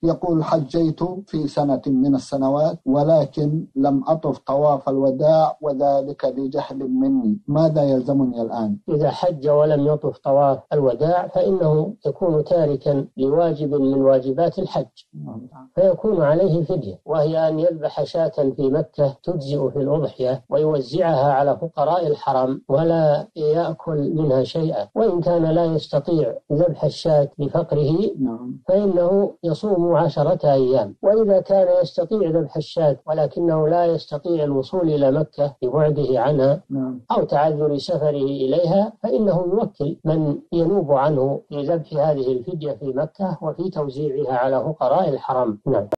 يقول حجيت في سنة من السنوات ولكن لم أطف طواف الوداع وذلك لجهل مني، ماذا يلزمني الآن؟ إذا حج ولم يطف طواف الوداع فإنه يكون تاركا لواجب من واجبات الحج، فيكون عليه فدية، وهي أن يذبح شاة في مكة تجزئ في الأضحية ويوزعها على فقراء الحرم ولا يأكل منها شيئا. وإن كان لا يستطيع ذبح الشاة لفقره فإنه يصوم 10 أيام. وإذا كان يستطيع ذبح الشاة ولكنه لا يستطيع الوصول إلى مكة لبعده عنها أو تعذر سفره إليها فإنه يوكل من ينوب عنه في ذبح هذه الفدية في مكة وفي توزيعها على فقراء الحرم.